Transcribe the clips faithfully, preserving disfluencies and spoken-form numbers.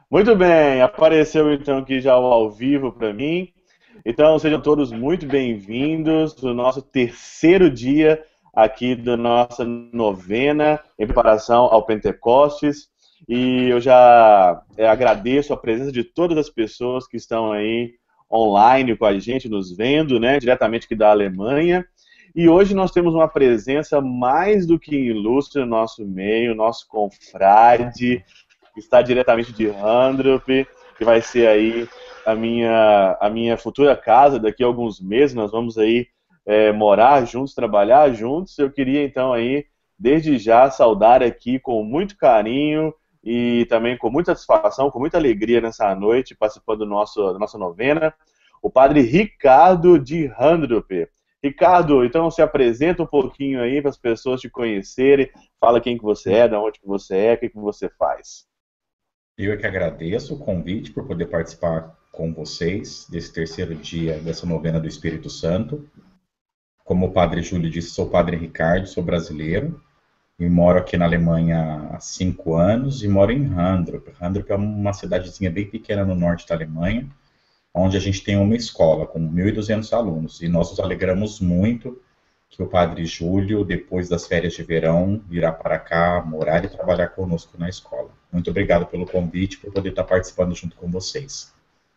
Muito bem, apareceu então aqui já o ao vivo para mim. Então sejam todos muito bem-vindos no nosso terceiro dia aqui da nossa novena em preparação ao Pentecostes. E eu já é, agradeço a presença de todas as pessoas que estão aí online com a gente, nos vendo, né, diretamente aqui da Alemanha. E hoje nós temos uma presença mais do que ilustre no nosso meio, nosso confrade, que está diretamente de Handrup, que vai ser aí a minha, a minha futura casa daqui a alguns meses. Nós vamos aí é, morar juntos, trabalhar juntos. Eu queria então aí, desde já, saudar aqui com muito carinho e também com muita satisfação, com muita alegria nessa noite, participando do nosso, da nossa novena, o padre Ricardo de Handrup. Ricardo, então se apresenta um pouquinho aí para as pessoas te conhecerem, fala quem que você é, de onde que você é, o que que você faz. Eu é que agradeço o convite por poder participar com vocês desse terceiro dia dessa novena do Espírito Santo. Como o Padre Júlio disse, sou o Padre Ricardo, sou brasileiro e moro aqui na Alemanha há cinco anos e moro em Handrup. Handrup é uma cidadezinha bem pequena no norte da Alemanha, onde a gente tem uma escola com mil e duzentos alunos e nós nos alegramos muito que o Padre Júlio, depois das férias de verão, virá para cá morar e trabalhar conosco na escola. Muito obrigado pelo convite, por poder estar participando junto com vocês.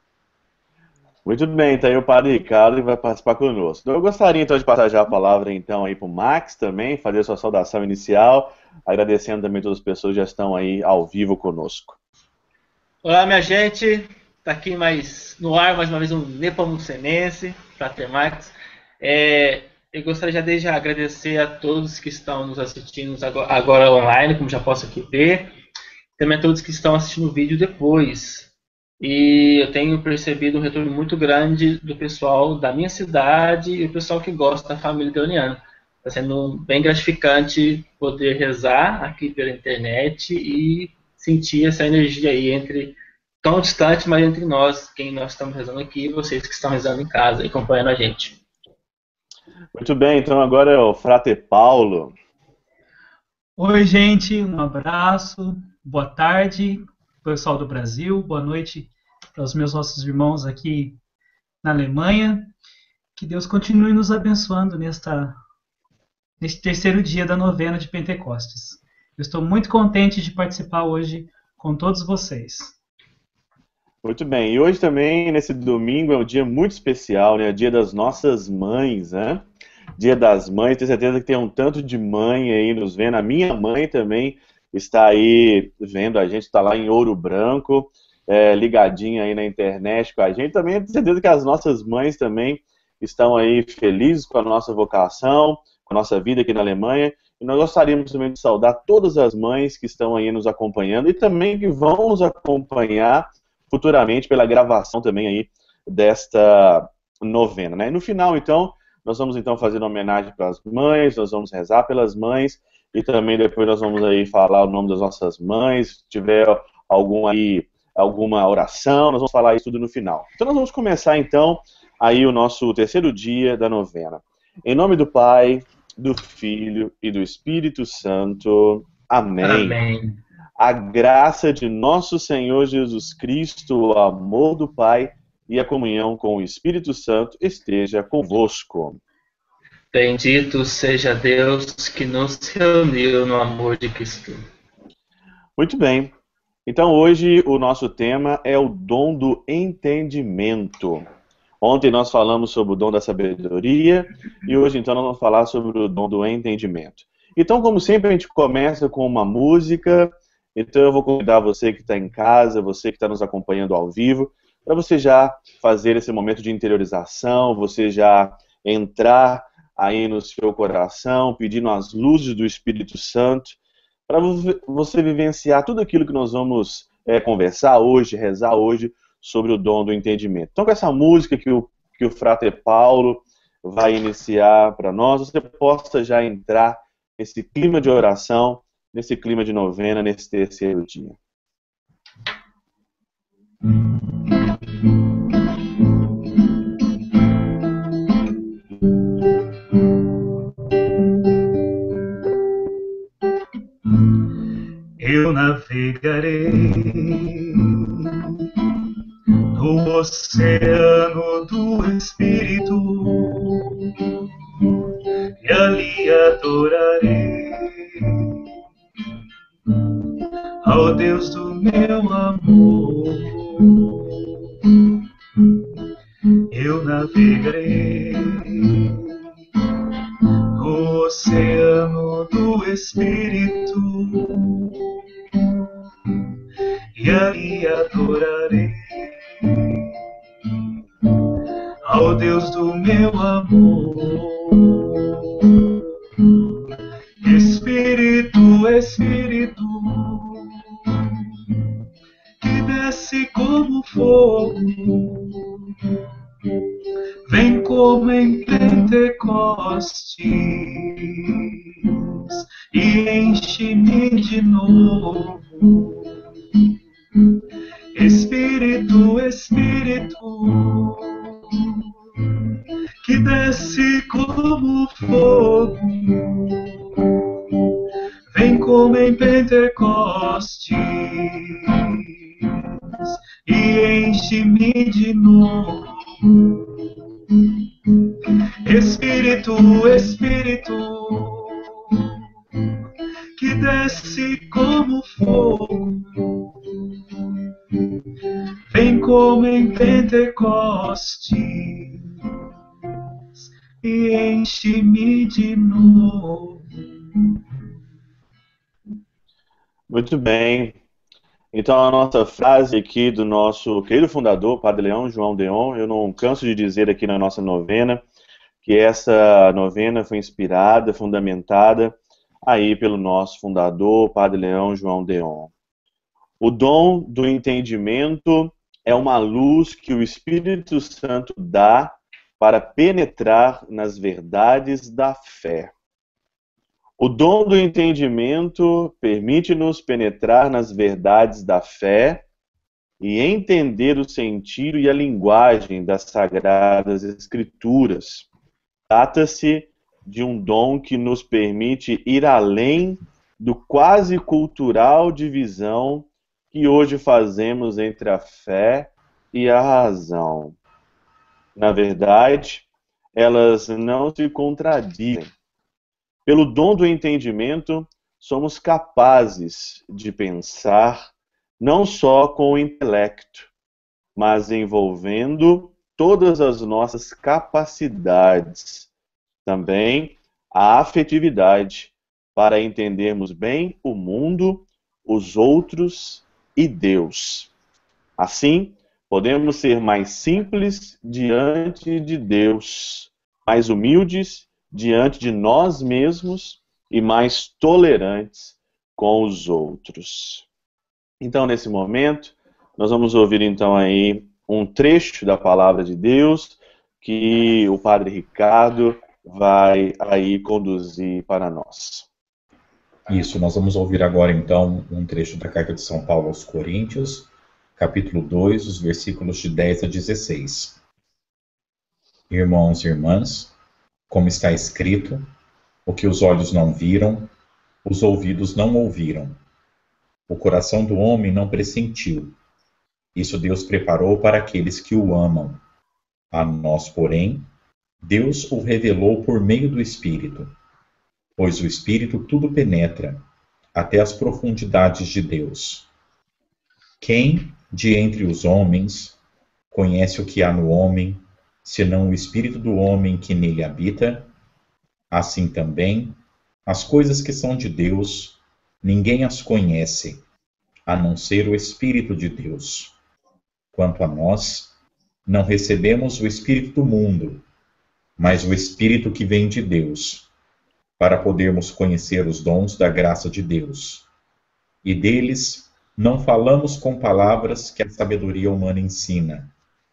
Muito bem, tá aí o Padre Ricardo que vai participar conosco. Então, eu gostaria então de passar já a palavra então aí para o Max também, fazer sua saudação inicial, agradecendo também todas as pessoas que já estão aí ao vivo conosco. Olá, minha gente. Tá aqui mais no ar mais uma vez um Nepomucenense, Frater Max. É, eu gostaria já desde já agradecer a todos que estão nos assistindo agora, agora online, como já posso aqui ver. Também a todos que estão assistindo o vídeo depois. E eu tenho percebido um retorno muito grande do pessoal da minha cidade e o pessoal que gosta da família Deoniana. Está sendo bem gratificante poder rezar aqui pela internet e sentir essa energia aí entre tão distante, mas entre nós, quem nós estamos rezando aqui, e vocês que estão rezando em casa e acompanhando a gente. Muito bem, então agora é o Frater Paulo. Oi, gente, um abraço, boa tarde, pessoal do Brasil, boa noite para os meus nossos irmãos aqui na Alemanha. Que Deus continue nos abençoando nesta, neste terceiro dia da novena de Pentecostes. Eu estou muito contente de participar hoje com todos vocês. Muito bem, e hoje também, nesse domingo, é um dia muito especial, né? É o dia das nossas mães, né? Dia das Mães, tenho certeza que tem um tanto de mãe aí nos vendo. A minha mãe também está aí vendo a gente, está lá em Ouro Branco, é, ligadinha aí na internet com a gente. Também tenho certeza que as nossas mães também estão aí felizes com a nossa vocação, com a nossa vida aqui na Alemanha. E nós gostaríamos também de saudar todas as mães que estão aí nos acompanhando e também que vão nos acompanhar futuramente pela gravação também aí desta novena, né? E no final, então, nós vamos então fazer uma homenagem para as mães, nós vamos rezar pelas mães e também depois nós vamos aí falar o nome das nossas mães, se tiver algum aí, alguma oração, nós vamos falar isso tudo no final. Então nós vamos começar então aí o nosso terceiro dia da novena. Em nome do Pai, do Filho e do Espírito Santo. Amém. Amém. A graça de nosso Senhor Jesus Cristo, o amor do Pai e a comunhão com o Espírito Santo esteja convosco. Bendito seja Deus que nos reuniu no amor de Cristo. Muito bem. Então hoje o nosso tema é o dom do entendimento. Ontem nós falamos sobre o dom da sabedoria e hoje então nós vamos falar sobre o dom do entendimento. Então, como sempre, a gente começa com uma música. Então eu vou convidar você que está em casa, você que está nos acompanhando ao vivo, para você já fazer esse momento de interiorização, você já entrar aí no seu coração, pedindo as luzes do Espírito Santo, para você vivenciar tudo aquilo que nós vamos é, conversar hoje, rezar hoje, sobre o dom do entendimento. Então, com essa música que o, que o Frater Paulo vai iniciar para nós, você possa já entrar nesse clima de oração, nesse clima de novena, nesse terceiro dia. Eu navegarei no oceano do Espírito, e ali adorarei ao Deus do meu amor. Eu navegarei no oceano do Espírito, e ali adorarei ao Deus do meu amor. Espírito, Espírito, que desce como fogo, vem como em Pentecostes e enche-me de novo. Espírito, Espírito, que desce como fogo, vem como em Pentecostes e enche-me de novo. Espírito, Espírito, que desce como fogo, vem como em Pentecostes e enche-me de novo. Muito bem. Então, a nossa frase aqui do nosso querido fundador, Padre Leão João Deon, eu não canso de dizer aqui na nossa novena, que essa novena foi inspirada, fundamentada aí pelo nosso fundador, Padre Leão João Deon. O dom do entendimento é uma luz que o Espírito Santo dá para penetrar nas verdades da fé. O dom do entendimento permite-nos penetrar nas verdades da fé e entender o sentido e a linguagem das Sagradas Escrituras. Trata-se de um dom que nos permite ir além do quase cultural divisão que hoje fazemos entre a fé e a razão. Na verdade, elas não se contradizem. Pelo dom do entendimento, somos capazes de pensar não só com o intelecto, mas envolvendo todas as nossas capacidades, também a afetividade, para entendermos bem o mundo, os outros e Deus. Assim, podemos ser mais simples diante de Deus, mais humildes diante de nós mesmos e mais tolerantes com os outros. Então, nesse momento, nós vamos ouvir então aí um trecho da Palavra de Deus que o Padre Ricardo vai aí conduzir para nós. Isso, nós vamos ouvir agora então um trecho da Carta de São Paulo aos Coríntios, capítulo dois, os versículos de dez a dezesseis. Irmãos e irmãs, como está escrito, o que os olhos não viram, os ouvidos não ouviram, o coração do homem não pressentiu. Isso Deus preparou para aqueles que o amam. A nós, porém, Deus o revelou por meio do Espírito, pois o Espírito tudo penetra, até as profundidades de Deus. Quem, de entre os homens, conhece o que há no homem, senão o Espírito do homem que nele habita? Assim também, as coisas que são de Deus, ninguém as conhece, a não ser o Espírito de Deus. Quanto a nós, não recebemos o Espírito do mundo, mas o Espírito que vem de Deus, para podermos conhecer os dons da graça de Deus. E deles não falamos com palavras que a sabedoria humana ensina,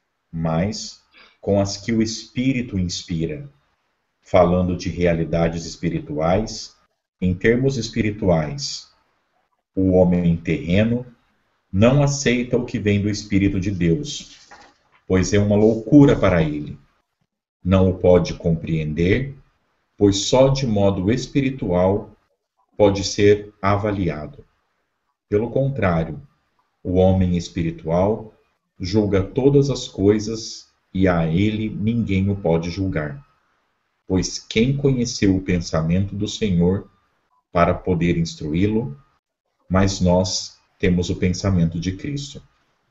mas com as que o Espírito inspira, falando de realidades espirituais, em termos espirituais. O homem terreno não aceita o que vem do Espírito de Deus, pois é uma loucura para ele. Não o pode compreender, pois só de modo espiritual pode ser avaliado. Pelo contrário, o homem espiritual julga todas as coisas e a ele ninguém o pode julgar. Pois quem conheceu o pensamento do Senhor para poder instruí-lo, mas nós temos o pensamento de Cristo.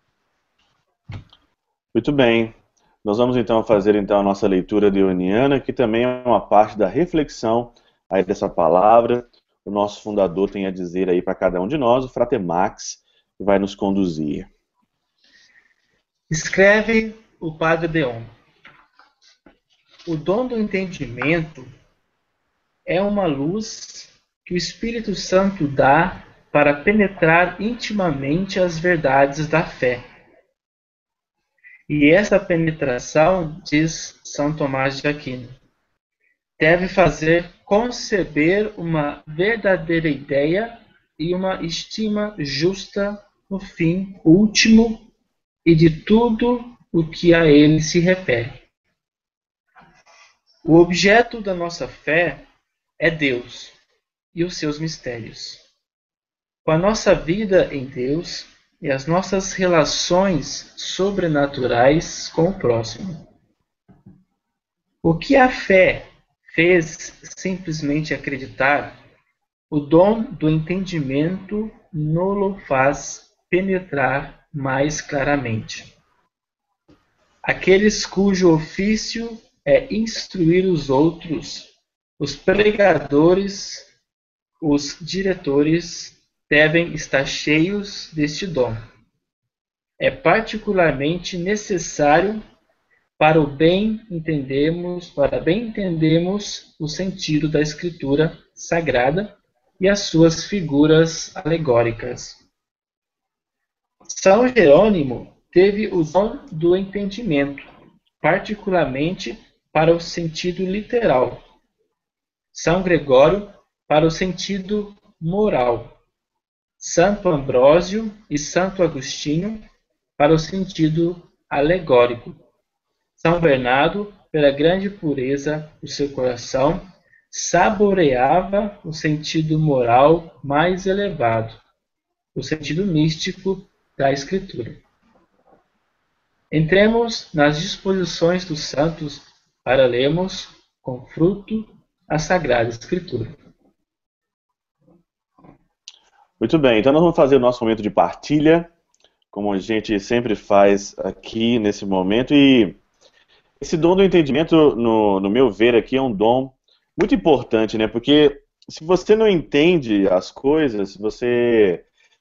Muito bem. Nós vamos então fazer então a nossa leitura deoniana, que também é uma parte da reflexão aí dessa palavra. O nosso fundador tem a dizer aí para cada um de nós, o Frater Max, que vai nos conduzir. Escreve o Padre Deon. O dom do entendimento é uma luz que o Espírito Santo dá para penetrar intimamente as verdades da fé. E essa penetração, diz São Tomás de Aquino, deve fazer conceber uma verdadeira ideia e uma estima justa no fim último e de tudo o que a ele se refere. O objeto da nossa fé é Deus e os seus mistérios. Com a nossa vida em Deus e as nossas relações sobrenaturais com o próximo. O que a fé fez simplesmente acreditar, o dom do entendimento nos faz penetrar mais claramente. Aqueles cujo ofício é instruir os outros, os pregadores, os diretores, devem estar cheios deste dom. É particularmente necessário para o bem entendermos, para bem entendermos o sentido da Escritura Sagrada e as suas figuras alegóricas. São Jerônimo teve o dom do entendimento, particularmente para o sentido literal. São Gregório para o sentido moral. Santo Ambrósio e Santo Agostinho para o sentido alegórico. São Bernardo, pela grande pureza do seu coração, saboreava o sentido moral mais elevado, o sentido místico da Escritura. Entremos nas disposições dos santos para lermos com fruto a Sagrada Escritura. Muito bem, então nós vamos fazer o nosso momento de partilha, como a gente sempre faz aqui nesse momento, e esse dom do entendimento, no, no meu ver aqui, é um dom muito importante, né? Porque se você não entende as coisas, você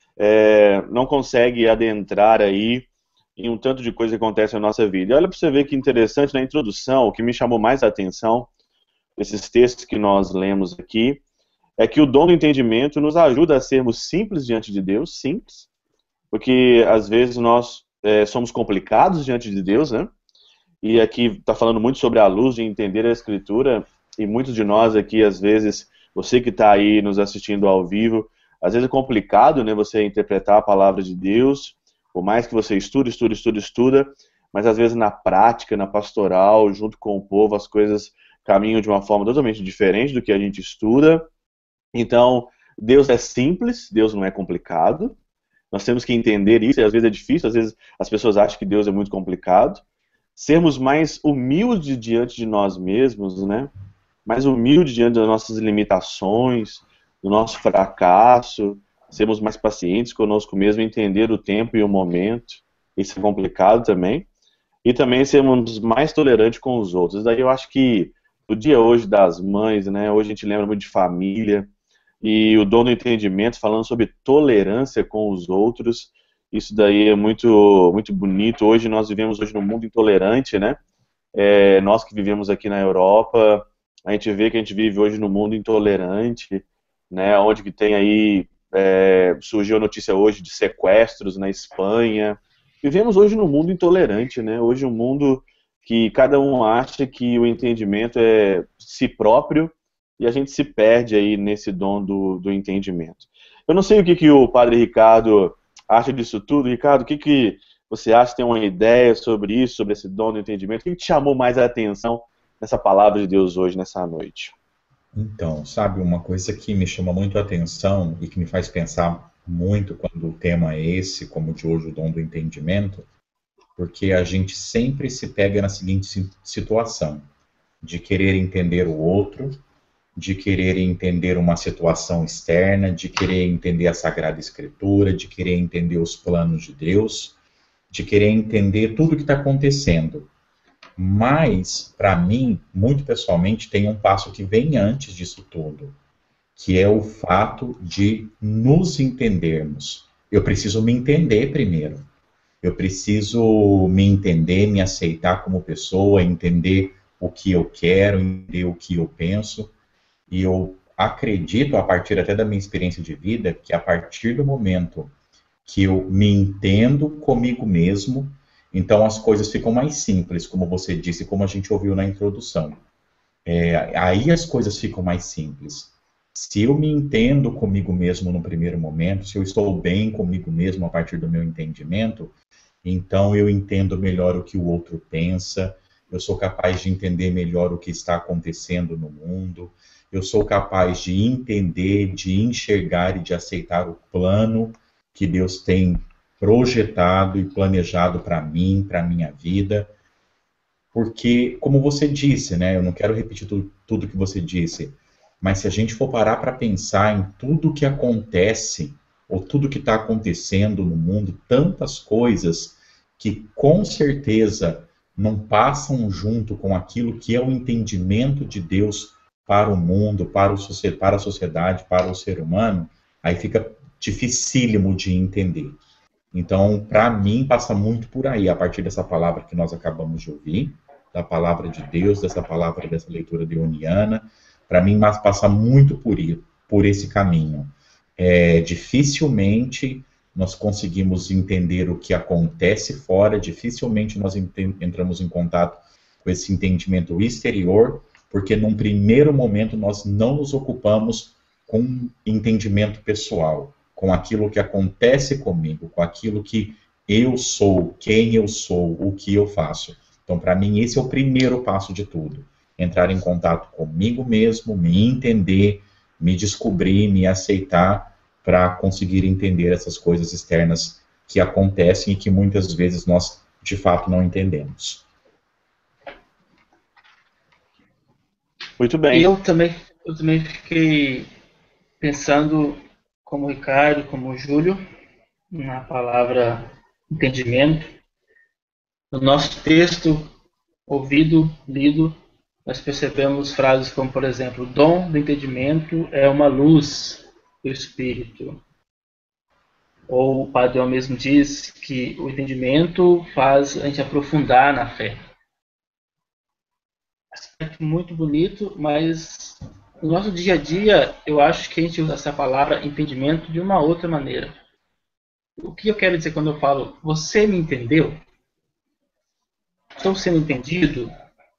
é, não consegue adentrar aí em um tanto de coisa que acontece na nossa vida. E olha para você ver que interessante, na introdução, o que me chamou mais a atenção, esses textos que nós lemos aqui, é que o dom do entendimento nos ajuda a sermos simples diante de Deus, simples, porque às vezes nós é, somos complicados diante de Deus, né? E aqui está falando muito sobre a luz de entender a Escritura, e muitos de nós aqui, às vezes, você que está aí nos assistindo ao vivo, às vezes é complicado, né, você interpretar a palavra de Deus, por mais que você estude, estude, estude, estuda, mas às vezes na prática, na pastoral, junto com o povo, as coisas caminham de uma forma totalmente diferente do que a gente estuda. Então, Deus é simples, Deus não é complicado. Nós temos que entender isso, e às vezes é difícil, às vezes as pessoas acham que Deus é muito complicado. Sermos mais humildes diante de nós mesmos, né? Mais humildes diante das nossas limitações, do nosso fracasso, sermos mais pacientes conosco mesmo, entender o tempo e o momento. Isso é complicado também. E também sermos mais tolerantes com os outros. Daí eu acho que o dia hoje das mães, né? Hoje a gente lembra muito de família, e o dom do entendimento, falando sobre tolerância com os outros. Isso daí é muito, muito bonito. Hoje nós vivemos hoje num mundo intolerante, né? É, nós que vivemos aqui na Europa, a gente vê que a gente vive hoje num mundo intolerante, né? Onde que tem aí, é, surgiu a notícia hoje de sequestros na Espanha. Vivemos hoje num mundo intolerante, né? Hoje um mundo que cada um acha que o entendimento é si próprio, e a gente se perde aí nesse dom do, do entendimento. Eu não sei o que, que o Padre Ricardo acha disso tudo. Ricardo, o que, que você acha? Tem uma ideia sobre isso, sobre esse dom do entendimento? O que, que te chamou mais a atenção nessa palavra de Deus hoje, nessa noite? Então, sabe, uma coisa que me chama muito a atenção e que me faz pensar muito quando o tema é esse, como de hoje, o dom do entendimento, porque a gente sempre se pega na seguinte situação, de querer entender o outro, de querer entender uma situação externa, de querer entender a Sagrada Escritura, de querer entender os planos de Deus, de querer entender tudo o que está acontecendo. Mas, para mim, muito pessoalmente, tem um passo que vem antes disso tudo, que é o fato de nos entendermos. Eu preciso me entender primeiro. Eu preciso me entender, me aceitar como pessoa, entender o que eu quero, entender o que eu penso. E eu acredito, a partir até da minha experiência de vida, que a partir do momento que eu me entendo comigo mesmo, então as coisas ficam mais simples, como você disse, como a gente ouviu na introdução. É, aí as coisas ficam mais simples. Se eu me entendo comigo mesmo no primeiro momento, se eu estou bem comigo mesmo a partir do meu entendimento, então eu entendo melhor o que o outro pensa, eu sou capaz de entender melhor o que está acontecendo no mundo, eu sou capaz de entender, de enxergar e de aceitar o plano que Deus tem projetado e planejado para mim, para a minha vida. Porque, como você disse, né, eu não quero repetir tudo, tudo que você disse, mas se a gente for parar para pensar em tudo que acontece, ou tudo que está acontecendo no mundo, tantas coisas que com certeza não passam junto com aquilo que é o entendimento de Deus para o mundo, para, o, para a sociedade, para o ser humano, aí fica dificílimo de entender. Então, para mim, passa muito por aí, a partir dessa palavra que nós acabamos de ouvir, da palavra de Deus, dessa palavra, dessa leitura deoniana, para mim, mas passa muito por, por esse caminho. É, dificilmente nós conseguimos entender o que acontece fora, dificilmente nós entramos em contato com esse entendimento exterior, porque num primeiro momento nós não nos ocupamos com entendimento pessoal, com aquilo que acontece comigo, com aquilo que eu sou, quem eu sou, o que eu faço. Então, para mim, esse é o primeiro passo de tudo. Entrar em contato comigo mesmo, me entender, me descobrir, me aceitar, para conseguir entender essas coisas externas que acontecem e que muitas vezes nós, de fato, não entendemos. Muito bem. Eu também, eu também fiquei pensando, como o Ricardo, como o Júlio, na palavra entendimento. No nosso texto, ouvido, lido, nós percebemos frases como, por exemplo, o dom do entendimento é uma luz do Espírito. Ou o Padre mesmo diz que o entendimento faz a gente aprofundar na fé. Aspecto muito bonito, mas no nosso dia a dia, eu acho que a gente usa essa palavra entendimento de uma outra maneira. O que eu quero dizer quando eu falo, você me entendeu? Estou sendo entendido?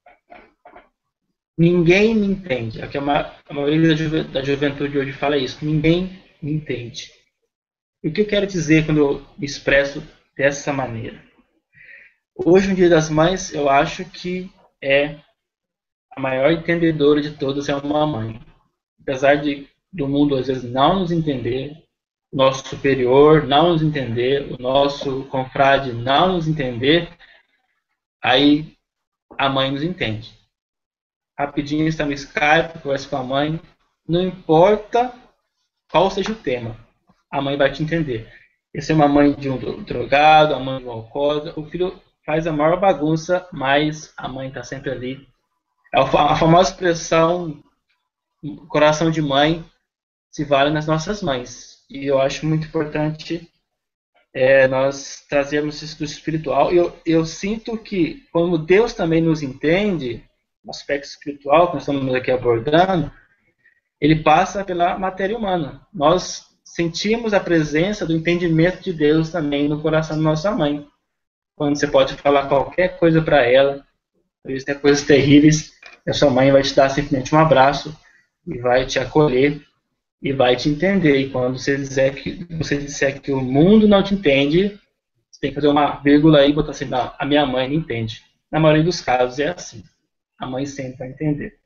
Ninguém me entende. Aqui a maioria da, juve, da juventude hoje fala isso. Ninguém me entende. E o que eu quero dizer quando eu me expresso dessa maneira? Hoje, no Dia das Mães, eu acho que é a maior entendedora de todas é uma mãe. Apesar de do mundo às vezes não nos entender, o nosso superior não nos entender, o nosso confrade não nos entender, aí a mãe nos entende. Rapidinho está no Skype, conversa com a mãe, não importa qual seja o tema, a mãe vai te entender. Se é uma mãe de um drogado, a mãe de um alcoólatra, o filho faz a maior bagunça, mas a mãe está sempre ali. É a famosa expressão, coração de mãe, se vale nas nossas mães. E eu acho muito importante é, nós trazermos isso do espiritual. Eu, eu sinto que, como Deus também nos entende, no aspecto espiritual que nós estamos aqui abordando, ele passa pela matéria humana. Nós sentimos a presença do entendimento de Deus também no coração da nossa mãe. Quando você pode falar qualquer coisa para ela, às vezes tem coisas terríveis, a sua mãe vai te dar simplesmente um abraço e vai te acolher e vai te entender. E quando você disser que, você disser que o mundo não te entende, você tem que fazer uma vírgula aí e botar assim, não, a minha mãe não entende. Na maioria dos casos é assim. A mãe sempre vai entender.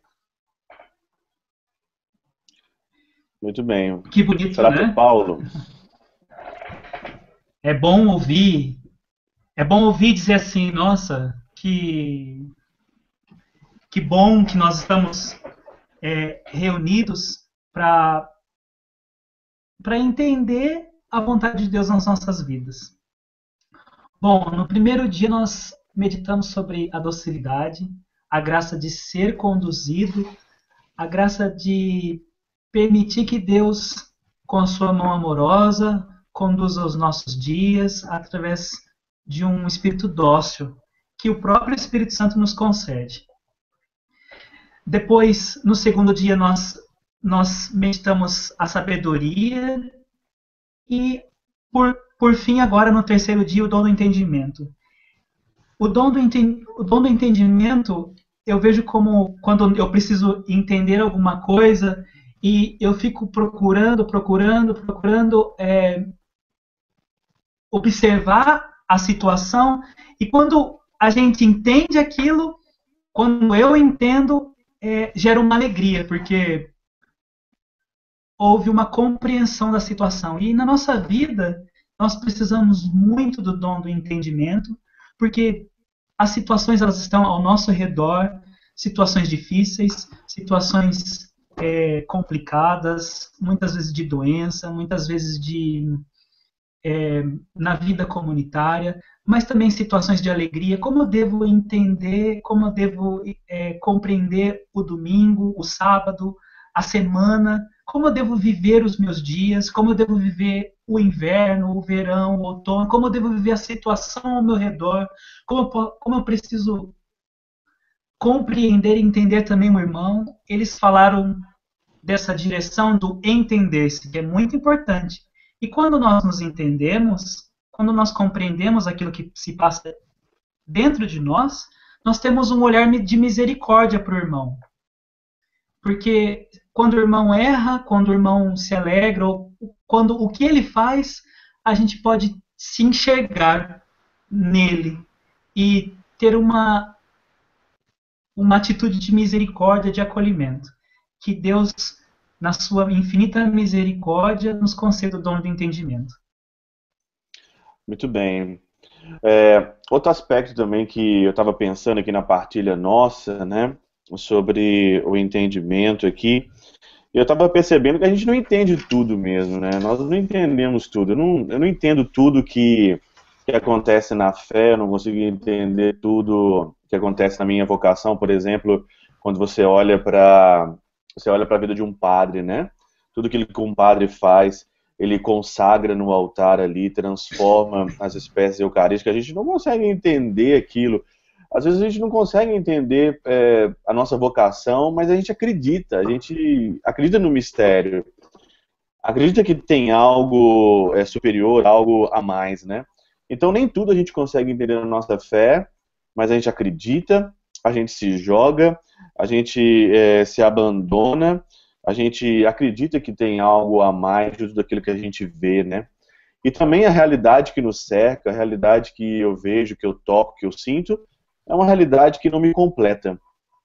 Muito bem. Que bonito, Será né? Paulo? É bom ouvir é bom ouvir dizer assim, nossa, que, que bom que nós estamos é, reunidos para para entender a vontade de Deus nas nossas vidas. Bom, no primeiro dia nós meditamos sobre a docilidade, a graça de ser conduzido, a graça de permitir que Deus, com a sua mão amorosa, conduza os nossos dias através de um espírito dócil, que o próprio Espírito Santo nos concede. Depois, no segundo dia, nós, nós meditamos a sabedoria e, por, por fim, agora no terceiro dia, o dom do entendimento. O dom do, enten, o dom do entendimento eu vejo como quando eu preciso entender alguma coisa e eu fico procurando, procurando, procurando é, observar a situação, e quando a gente entende aquilo, quando eu entendo, é, gera uma alegria, porque houve uma compreensão da situação. E na nossa vida, nós precisamos muito do dom do entendimento, porque as situações elas estão ao nosso redor, situações difíceis, situações é, complicadas, muitas vezes de doença, muitas vezes de é, na vida comunitária, mas também situações de alegria. Como eu devo entender, como eu devo é, compreender o domingo, o sábado, a semana, como eu devo viver os meus dias, como eu devo viver o inverno, o verão, o outono, como eu devo viver a situação ao meu redor, como eu, como eu preciso compreender e entender também o irmão. Eles falaram dessa direção do entender-se, que é muito importante. E quando nós nos entendemos, quando nós compreendemos aquilo que se passa dentro de nós, nós temos um olhar de misericórdia para o irmão. Porque quando o irmão erra, quando o irmão se alegra, ou quando o que ele faz, a gente pode se enxergar nele e ter uma, uma atitude de misericórdia, de acolhimento. Que Deus, na sua infinita misericórdia, nos conceda o dom do entendimento. Muito bem. É, outro aspecto também que eu estava pensando aqui na partilha nossa, né, sobre o entendimento aqui, eu estava percebendo que a gente não entende tudo mesmo, né? Nós não entendemos tudo. Eu não, eu não entendo tudo que, que acontece na fé, eu não consigo entender tudo que acontece na minha vocação, por exemplo, quando você olha para você olha para a vida de um padre, né? Tudo que um padre faz, ele consagra no altar ali, transforma as espécies eucarísticas. A gente não consegue entender aquilo. Às vezes a gente não consegue entender é, a nossa vocação, mas a gente acredita, a gente acredita no mistério. Acredita que tem algo é, superior, algo a mais, né? Então nem tudo a gente consegue entender na nossa fé, mas a gente acredita, a gente se joga, a gente é, se abandona, a gente acredita que tem algo a mais de tudo aquilo que a gente vê, né? E também a realidade que nos cerca, a realidade que eu vejo, que eu toco, que eu sinto, é uma realidade que não me completa.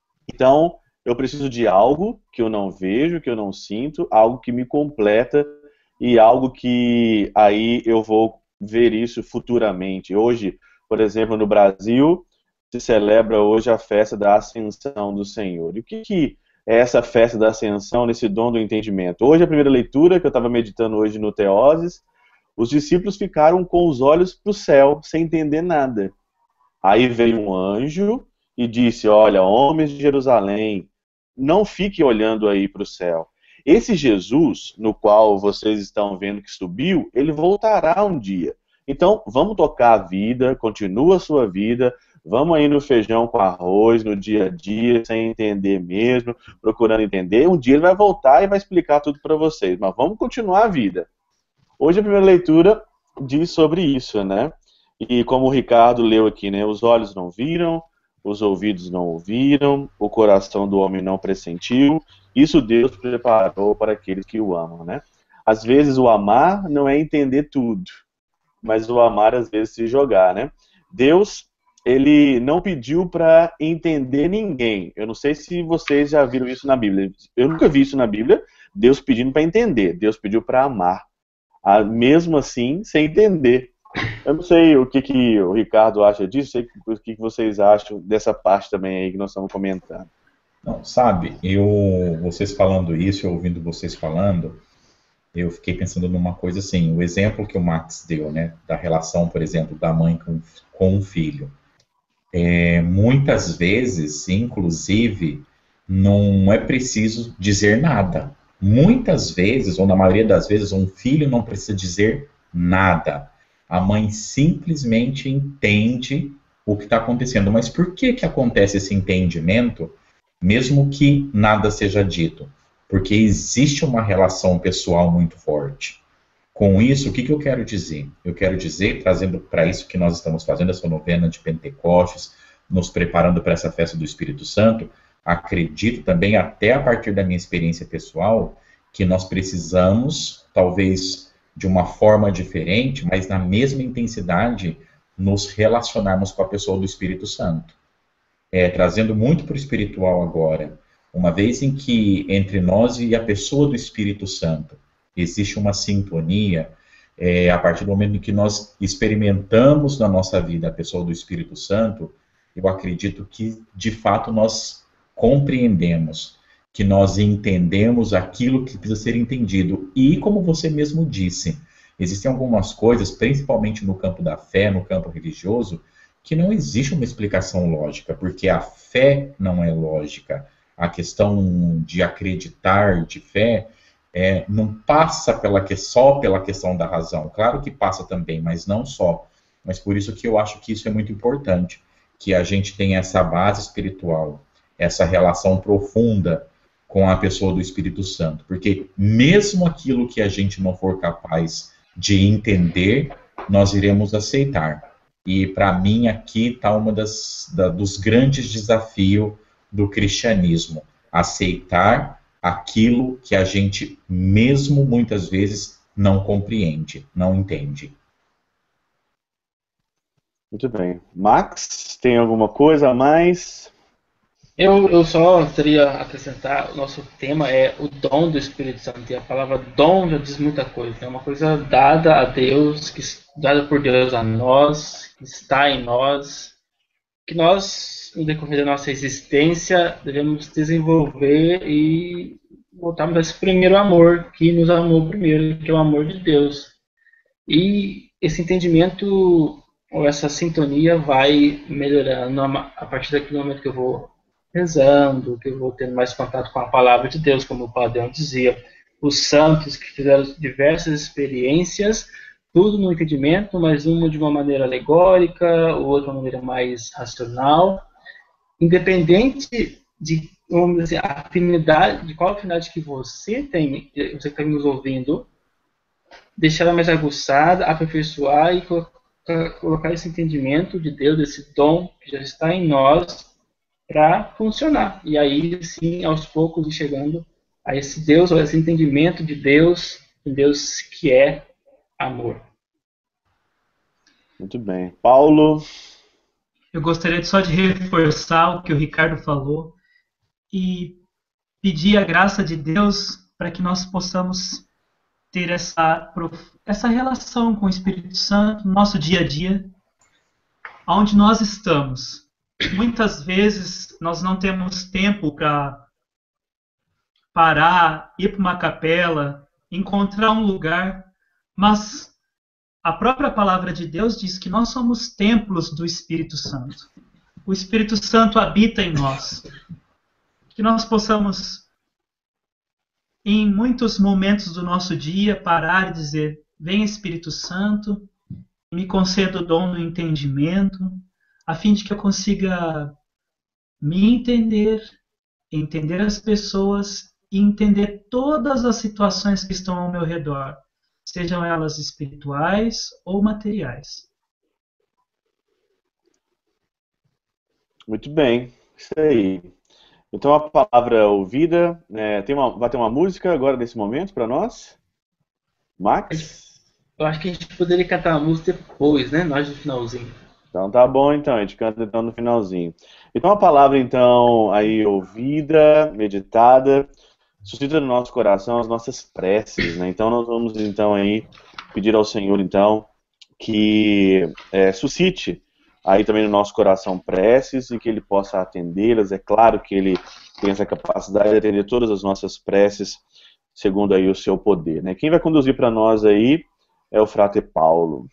Então, eu preciso de algo que eu não vejo, que eu não sinto, algo que me completa e algo que aí eu vou ver isso futuramente. Hoje, por exemplo, no Brasil, se celebra hoje a festa da Ascensão do Senhor. E o que, que é essa festa da Ascensão nesse dom do entendimento? Hoje, a primeira leitura que eu estava meditando hoje no Teoses, os discípulos ficaram com os olhos para o céu, sem entender nada. Aí veio um anjo e disse, olha, homens de Jerusalém, não fiquem olhando aí para o céu. Esse Jesus, no qual vocês estão vendo que subiu, ele voltará um dia. Então, vamos tocar a vida, continua a sua vida, vamos aí no feijão com arroz, no dia a dia, sem entender mesmo, procurando entender. Um dia ele vai voltar e vai explicar tudo para vocês, mas vamos continuar a vida. Hoje a primeira leitura diz sobre isso, né? E como o Ricardo leu aqui, né? Os olhos não viram, os ouvidos não ouviram, o coração do homem não pressentiu, isso Deus preparou para aqueles que o amam, né? Às vezes o amar não é entender tudo, mas o amar às vezes se jogar, né? Deus, ele não pediu para entender ninguém. Eu não sei se vocês já viram isso na Bíblia. Eu nunca vi isso na Bíblia, Deus pedindo para entender. Deus pediu para amar. Mesmo assim, sem entender. Eu não sei o que, que o Ricardo acha disso, sei o que, que vocês acham dessa parte também aí que nós estamos comentando. Não, sabe, eu, vocês falando isso, eu ouvindo vocês falando, eu fiquei pensando numa coisa assim, o exemplo que o Max deu, né, da relação, por exemplo, da mãe com, com o filho. É, muitas vezes, inclusive, não é preciso dizer nada. Muitas vezes, ou na maioria das vezes, um filho não precisa dizer nada. A mãe simplesmente entende o que está acontecendo. Mas por que que acontece esse entendimento, mesmo que nada seja dito? Porque existe uma relação pessoal muito forte. Com isso, o que, que eu quero dizer? Eu quero dizer, trazendo para isso que nós estamos fazendo, essa novena de Pentecostes, nos preparando para essa festa do Espírito Santo, acredito também, até a partir da minha experiência pessoal, que nós precisamos, talvez de uma forma diferente, mas na mesma intensidade, nos relacionarmos com a pessoa do Espírito Santo. É, trazendo muito para o espiritual agora, uma vez em que entre nós e a pessoa do Espírito Santo existe uma sintonia, é, a partir do momento em que nós experimentamos na nossa vida a pessoa do Espírito Santo, eu acredito que, de fato, nós compreendemos, que nós entendemos aquilo que precisa ser entendido. E, como você mesmo disse, existem algumas coisas, principalmente no campo da fé, no campo religioso, que não existe uma explicação lógica, porque a fé não é lógica. A questão de acreditar, de fé, É, não passa pela que, só pela questão da razão. Claro que passa também, mas não só. Mas por isso que eu acho que isso é muito importante, que a gente tenha essa base espiritual, essa relação profunda com a pessoa do Espírito Santo. Porque mesmo aquilo que a gente não for capaz de entender, nós iremos aceitar. E para mim aqui está um da, dos grandes desafios do cristianismo, aceitar aquilo que a gente mesmo muitas vezes não compreende, não entende. Muito bem. Max, tem alguma coisa a mais? Eu, eu só teria a acrescentar, o nosso tema é o dom do Espírito Santo, e a palavra dom já diz muita coisa. É uma coisa dada a Deus, que, dada por Deus a nós, que está em nós, que nós, no decorrer da nossa existência, devemos desenvolver e voltarmos a esse primeiro amor que nos amou primeiro, que é o amor de Deus. E esse entendimento, ou essa sintonia, vai melhorando a partir daquele momento que eu vou rezando, que eu vou tendo mais contato com a palavra de Deus, como o Padre dizia. Os santos que fizeram diversas experiências, tudo no entendimento, mas uma de uma maneira alegórica, outra de uma maneira mais racional, independente de, vamos dizer, a afinidade, de qual afinidade que você tem, você que está nos ouvindo, deixar ela mais aguçada, aperfeiçoar e colocar, colocar esse entendimento de Deus, esse dom que já está em nós, para funcionar. E aí, sim, aos poucos, ir chegando a esse Deus, ou esse entendimento de Deus, de Deus que é amor. Muito bem. Paulo? Eu gostaria só de reforçar o que o Ricardo falou e pedir a graça de Deus para que nós possamos ter essa, essa relação com o Espírito Santo no nosso dia a dia, onde nós estamos. Muitas vezes nós não temos tempo para parar, ir para uma capela, encontrar um lugar, mas a própria palavra de Deus diz que nós somos templos do Espírito Santo. O Espírito Santo habita em nós. Que nós possamos, em muitos momentos do nosso dia, parar e dizer: vem Espírito Santo, me conceda o dom do entendimento, a fim de que eu consiga me entender, entender as pessoas e entender todas as situações que estão ao meu redor, sejam elas espirituais ou materiais. Muito bem, isso aí. Então a palavra ouvida, é, tem uma, vai ter uma música agora nesse momento para nós? Max? Eu acho que a gente poderia cantar a música depois, né? Nós no finalzinho. Então tá bom, então, a gente canta então no finalzinho. Então a palavra então aí ouvida, meditada, suscita no nosso coração as nossas preces, né? Então nós vamos então aí pedir ao Senhor então que é, suscite aí também no nosso coração preces e que ele possa atendê-las. É claro que ele tem essa capacidade de atender todas as nossas preces segundo aí o seu poder, né? Quem vai conduzir para nós aí é o Frate Paulo.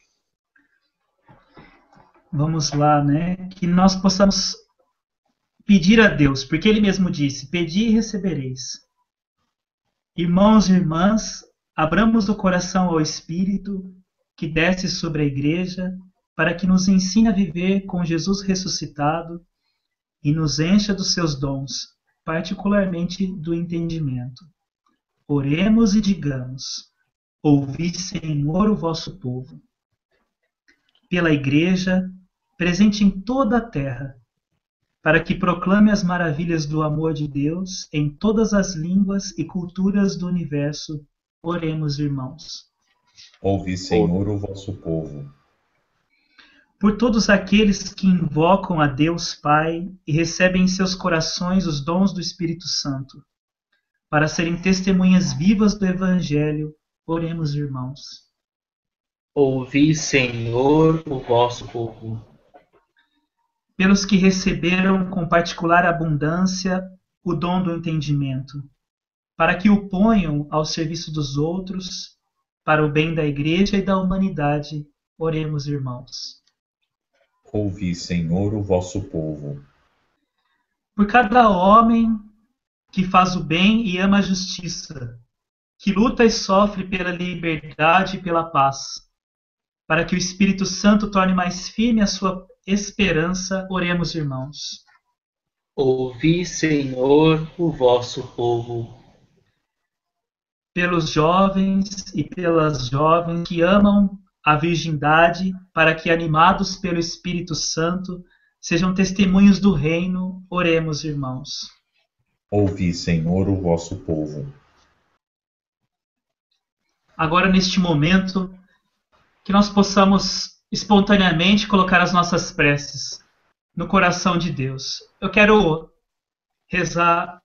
Vamos lá, né? Que nós possamos pedir a Deus, porque Ele mesmo disse, pedi e recebereis. Irmãos e irmãs, abramos o coração ao Espírito que desce sobre a Igreja, para que nos ensine a viver com Jesus ressuscitado e nos encha dos seus dons, particularmente do entendimento. Oremos e digamos, ouvi, Senhor, o vosso povo. Pela Igreja, presente em toda a terra, para que proclame as maravilhas do amor de Deus em todas as línguas e culturas do universo, oremos, irmãos. Ouvi, Senhor, o vosso povo. Por todos aqueles que invocam a Deus Pai e recebem em seus corações os dons do Espírito Santo, para serem testemunhas vivas do Evangelho, oremos, irmãos. Ouvi, Senhor, o vosso povo. Pelos que receberam com particular abundância o dom do entendimento, para que o ponham ao serviço dos outros, para o bem da Igreja e da humanidade, oremos, irmãos. Ouvi, Senhor, o vosso povo. Por cada homem que faz o bem e ama a justiça, que luta e sofre pela liberdade e pela paz, para que o Espírito Santo torne mais firme a sua esperança, oremos, irmãos. Ouvi, Senhor, o vosso povo. Pelos jovens e pelas jovens que amam a virgindade, para que, animados pelo Espírito Santo, sejam testemunhos do reino, oremos, irmãos. Ouvi, Senhor, o vosso povo. Agora, neste momento, que nós possamos espontaneamente colocar as nossas preces no coração de Deus. Eu quero rezar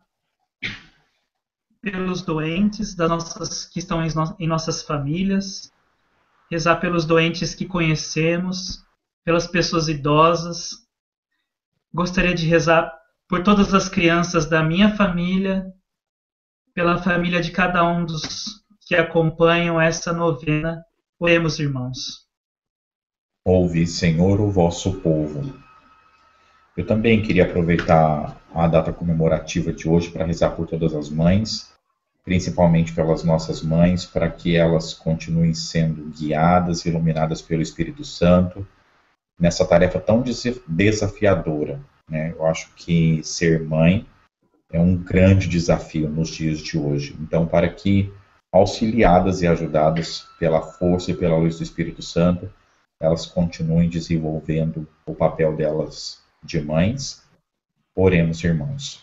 pelos doentes das nossas, que estão em, no, em nossas famílias, rezar pelos doentes que conhecemos, pelas pessoas idosas. Gostaria de rezar por todas as crianças da minha família, pela família de cada um dos que acompanham essa novena. Oremos, irmãos. Ouvi, Senhor, o vosso povo. Eu também queria aproveitar a data comemorativa de hoje para rezar por todas as mães, principalmente pelas nossas mães, para que elas continuem sendo guiadas e iluminadas pelo Espírito Santo nessa tarefa tão desafiadora, né? Eu acho que ser mãe é um grande desafio nos dias de hoje. Então, para que, auxiliadas e ajudadas pela força e pela luz do Espírito Santo, elas continuem desenvolvendo o papel delas de mães, oremos, irmãos.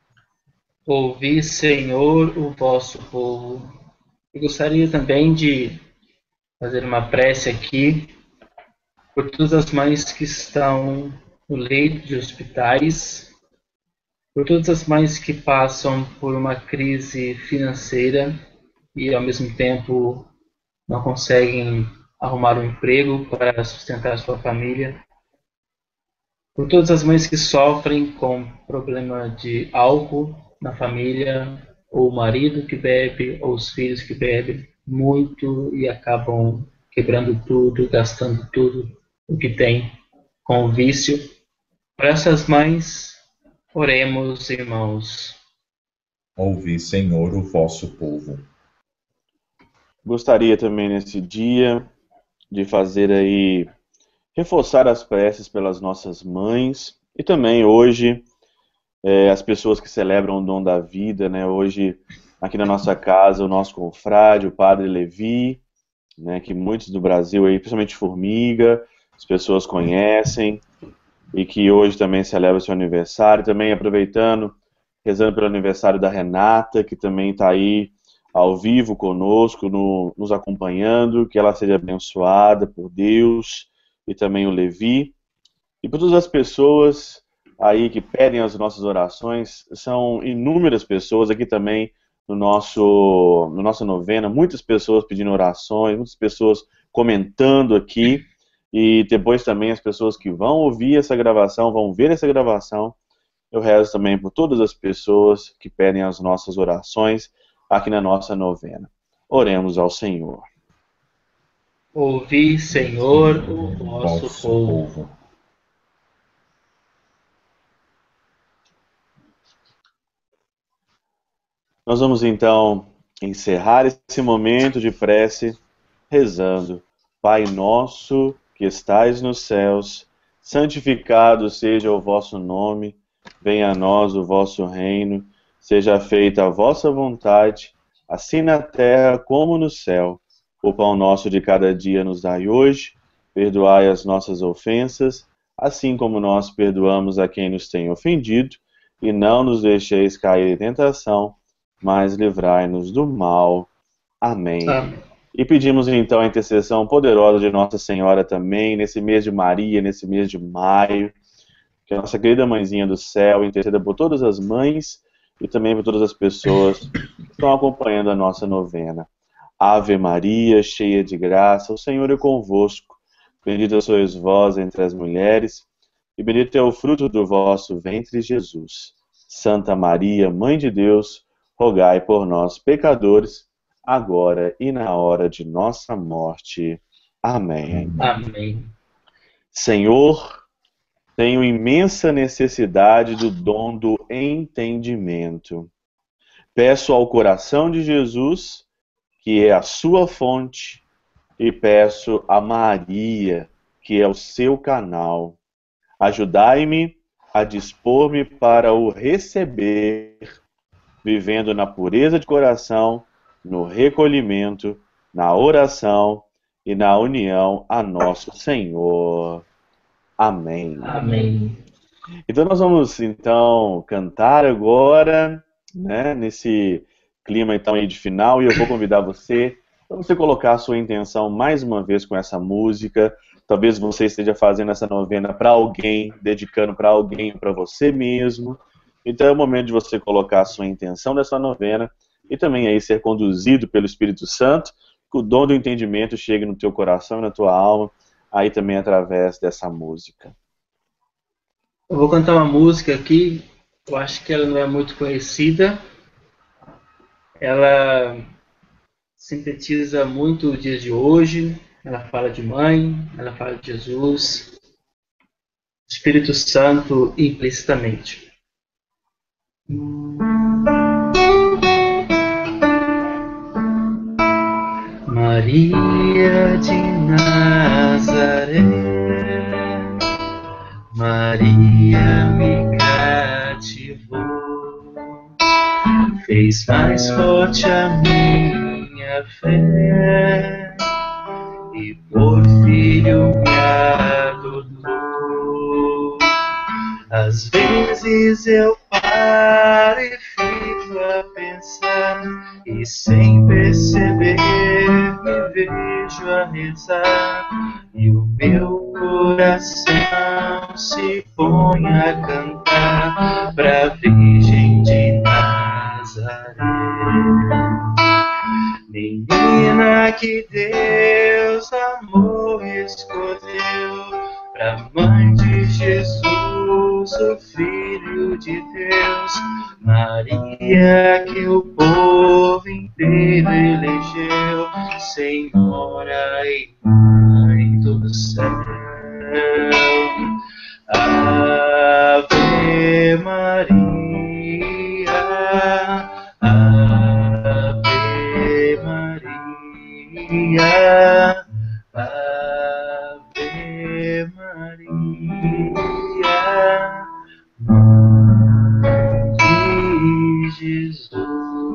Ouvi, Senhor, o vosso povo. Eu gostaria também de fazer uma prece aqui por todas as mães que estão no leito de hospitais, por todas as mães que passam por uma crise financeira e, ao mesmo tempo, não conseguem arrumar um emprego para sustentar a sua família, por todas as mães que sofrem com problema de álcool na família, ou o marido que bebe, ou os filhos que bebem muito e acabam quebrando tudo, gastando tudo o que tem com o vício. Para essas mães, oremos, irmãos. Ouvi, Senhor, o vosso povo. Gostaria também nesse dia de fazer aí, reforçar as preces pelas nossas mães e também hoje é, as pessoas que celebram o dom da vida, né? Hoje aqui na nossa casa o nosso confrade, o Padre Levi, né, que muitos do Brasil, aí, principalmente Formiga, as pessoas conhecem e que hoje também celebra seu aniversário, também aproveitando, rezando pelo aniversário da Renata, que também está aí ao vivo conosco, no, nos acompanhando, que ela seja abençoada por Deus, e também o Levi, e por todas as pessoas aí que pedem as nossas orações. São inúmeras pessoas aqui também no nosso, no nossa novena, muitas pessoas pedindo orações, muitas pessoas comentando aqui, e depois também as pessoas que vão ouvir essa gravação, vão ver essa gravação. Eu rezo também por todas as pessoas que pedem as nossas orações aqui na nossa novena. Oremos ao Senhor. Ouvi, Senhor, o vosso Vosso povo. povo. Nós vamos então encerrar esse momento de prece rezando: Pai nosso que estais nos céus, santificado seja o vosso nome, venha a nós o vosso reino, seja feita a vossa vontade, assim na terra como no céu. O pão nosso de cada dia nos dai hoje, perdoai as nossas ofensas, assim como nós perdoamos a quem nos tem ofendido, e não nos deixeis cair em tentação, mas livrai-nos do mal. Amém. Amém. E pedimos então a intercessão poderosa de Nossa Senhora também, nesse mês de Maria, nesse mês de maio, que a nossa querida Mãezinha do Céu interceda por todas as mães e também por todas as pessoas que estão acompanhando a nossa novena. Ave Maria, cheia de graça, o Senhor é convosco. Bendita sois vós entre as mulheres, e bendito é o fruto do vosso ventre, Jesus. Santa Maria, Mãe de Deus, rogai por nós, pecadores, agora e na hora de nossa morte. Amém. Amém. Senhor, tenho imensa necessidade do dom do entendimento. Peço ao coração de Jesus, que é a sua fonte, e peço a Maria, que é o seu canal. Ajudai-me a dispor-me para o receber, vivendo na pureza de coração, no recolhimento, na oração e na união a nosso Senhor. Amém. Amém. Então nós vamos então cantar agora, né, nesse clima então aí de final, e eu vou convidar você para você colocar a sua intenção mais uma vez com essa música. Talvez você esteja fazendo essa novena para alguém, dedicando para alguém, para você mesmo. Então é o momento de você colocar a sua intenção dessa novena e também aí ser conduzido pelo Espírito Santo, que o dom do entendimento chegue no teu coração e na tua alma, aí também através dessa música. Eu vou cantar uma música aqui, eu acho que ela não é muito conhecida. Ela sintetiza muito o dia de hoje. Ela fala de mãe, ela fala de Jesus, Espírito Santo implicitamente. Maria de Nazaré, Maria me cativou, fez mais forte a minha fé e por filho me adotou. Às vezes eu paro e fico a pensar, e sem perceber me vejo a rezar, e o meu coração se põe a cantar pra Virgem de Nazaré. Menina que Deus amou e escolheu pra Mãe de Jesus, o Filho de Deus, Maria que o povo inteiro elegeu, Senhora e Mãe do céu. Ave Maria, Ave Maria, Ave Maria, Mãe de Jesus.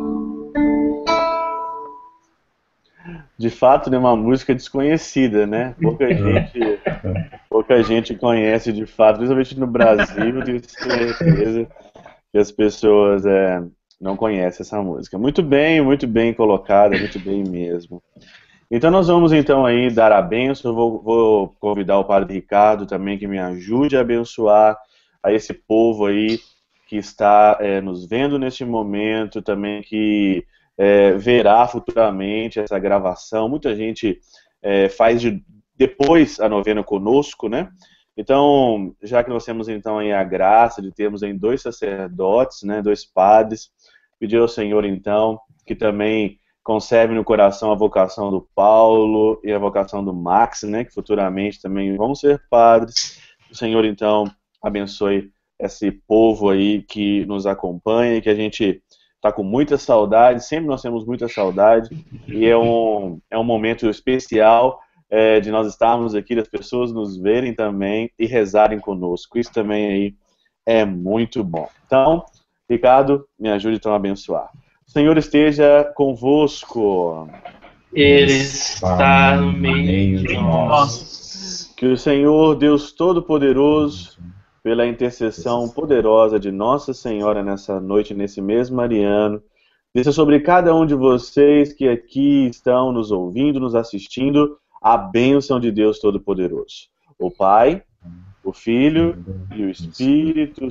De fato, é uma música desconhecida, né? Pouca gente, pouca gente conhece de fato, principalmente no Brasil, tenho certeza que as pessoas é, não conhecem essa música. Muito bem, muito bem colocada, muito bem mesmo. Então nós vamos então aí dar a bênção. Eu vou, vou convidar o Padre Ricardo também que me ajude a abençoar a esse povo aí que está é, nos vendo neste momento, também que é, verá futuramente essa gravação. Muita gente é, faz de, depois a novena conosco, né? Então, já que nós temos então aí a graça de termos aí dois sacerdotes, né, dois padres, pedir ao Senhor então que também conserve no coração a vocação do Paulo e a vocação do Max, né, que futuramente também vão ser padres. O Senhor então abençoe esse povo aí que nos acompanha, que a gente está com muita saudade, sempre nós temos muita saudade, e é um, é um momento especial é, de nós estarmos aqui, das pessoas nos verem também e rezarem conosco. Isso também aí é muito bom. Então, Ricardo, me ajude então a abençoar. O Senhor esteja convosco. Ele está no meio de nós. Que o Senhor, Deus Todo-Poderoso, pela intercessão poderosa de Nossa Senhora nessa noite, nesse mês mariano, desça sobre cada um de vocês que aqui estão nos ouvindo, nos assistindo, a bênção de Deus Todo-Poderoso. O Pai, o Filho e o Espírito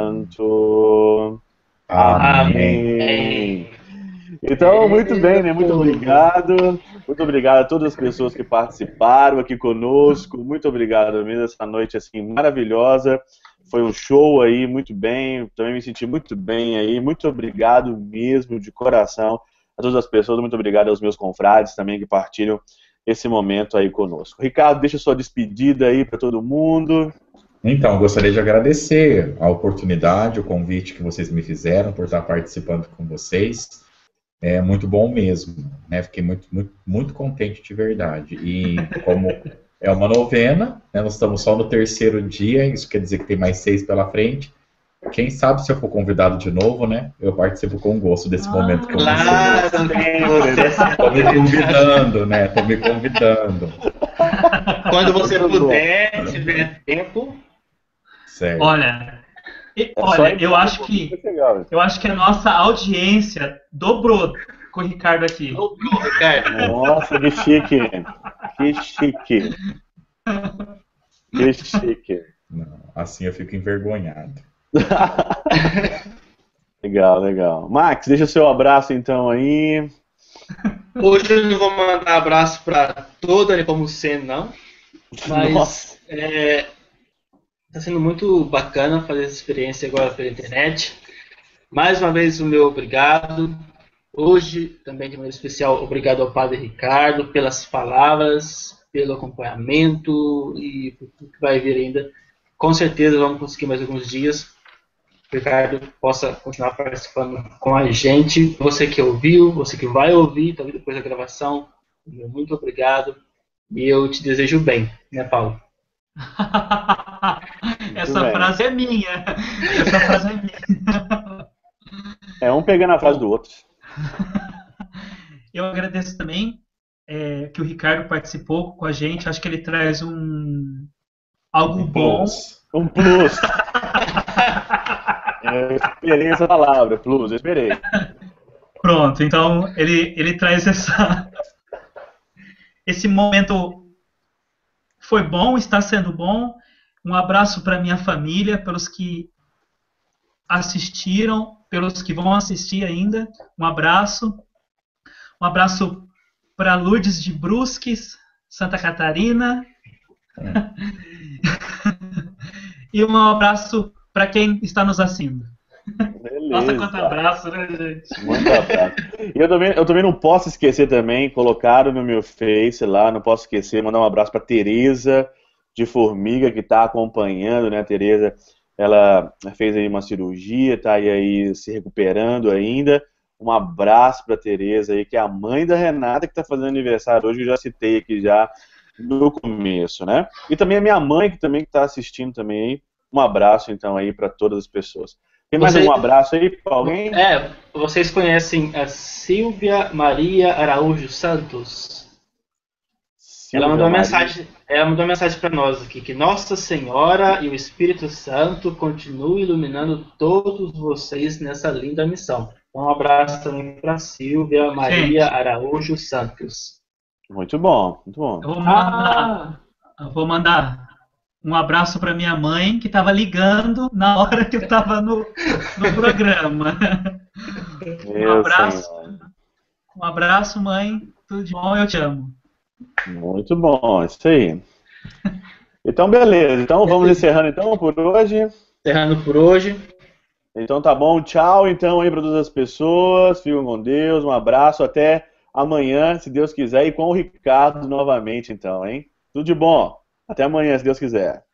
Santo. Amém. Amém. Então, muito bem, né? Muito obrigado. Muito obrigado a todas as pessoas que participaram aqui conosco. Muito obrigado mesmo, essa noite assim maravilhosa. Foi um show aí, muito bem. Também me senti muito bem aí. Muito obrigado mesmo, de coração, a todas as pessoas. Muito obrigado aos meus confrades também que partilham esse momento aí conosco. Ricardo, deixa sua despedida aí para todo mundo. Então, eu gostaria de agradecer a oportunidade, o convite que vocês me fizeram por estar participando com vocês. É muito bom mesmo, né? Fiquei muito, muito, muito contente de verdade. E como é uma novena, né, nós estamos só no terceiro dia, isso quer dizer que tem mais seis pela frente. Quem sabe se eu for convidado de novo, né? Eu participo com gosto desse ah, momento que eu claro, Estou me convidando, né? Estou me convidando. Quando você puder, tiver tempo. Certo. Olha, e, olha, eu acho que eu acho que a nossa audiência dobrou com o Ricardo aqui. Dobrou, Ricardo. Nossa, que chique. Que chique. Que chique. Não, assim eu fico envergonhado. Legal, legal. Max, deixa o seu abraço então aí. Hoje eu não vou mandar abraço para toda a Nepomuceno, não. Mas Nossa. É, tá sendo muito bacana fazer essa experiência agora pela internet. Mais uma vez o meu obrigado. Hoje, também de maneira especial, obrigado ao Padre Ricardo pelas palavras, pelo acompanhamento e por tudo que vai vir ainda. Com certeza vamos conseguir mais alguns dias. O Ricardo possa continuar participando com a gente. Você que ouviu, você que vai ouvir, talvez depois da gravação, muito obrigado. E eu te desejo bem, né, Paulo? Essa bem. frase é minha. Essa frase é minha. É um pegando a frase do outro. Eu agradeço também é, que o Ricardo participou com a gente. Acho que ele traz um algo um bom. Plus. Um plus. Eu esperei essa palavra, plus, eu esperei. Pronto, então ele, ele traz essa esse momento. Foi bom, está sendo bom. Um abraço para minha família, pelos que assistiram, pelos que vão assistir ainda. Um abraço. Um abraço para Lourdes de Brusques, Santa Catarina. É. E um abraço para quem está nos assistindo. Beleza. Nossa, quanto abraço, né, gente? Muito abraço. E eu também, eu também não posso esquecer também, colocaram no meu Face lá, não posso esquecer, mandar um abraço para Tereza de Formiga, que está acompanhando, né, a Tereza, ela fez aí uma cirurgia, está aí, aí se recuperando ainda. Um abraço para Tereza aí, que é a mãe da Renata, que está fazendo aniversário hoje, eu já citei aqui já no começo, né? E também a minha mãe, que também está assistindo também aí. Um abraço, então, aí para todas as pessoas. Tem mais Você... algum abraço aí para alguém? É, vocês conhecem a Silvia Maria Araújo Santos? Silvia ela mandou uma mensagem, ela mandou uma mensagem para nós aqui, que Nossa Senhora e o Espírito Santo continuem iluminando todos vocês nessa linda missão. Então, um abraço também para Silvia Maria Gente. Araújo Santos. Muito bom, muito bom. Eu vou mandar, ah. eu vou mandar um abraço para minha mãe, que estava ligando na hora que eu estava no, no programa. Meu um abraço, Senhor. um abraço, mãe. Tudo de bom, eu te amo. Muito bom, isso aí. Então, beleza. Então, vamos encerrando então por hoje. Encerrando por hoje. Então, tá bom. Tchau, então, aí para todas as pessoas. Fiquem com Deus. Um abraço. Até amanhã, se Deus quiser. E com o Ricardo novamente, então, hein? Tudo de bom. Até amanhã, se Deus quiser.